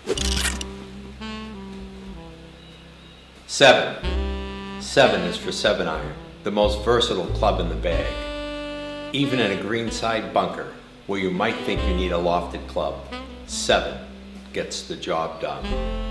Seven. Seven is for 7-iron, the most versatile club in the bag. Even in a greenside bunker, where you might think you need a lofted club, 7 gets the job done.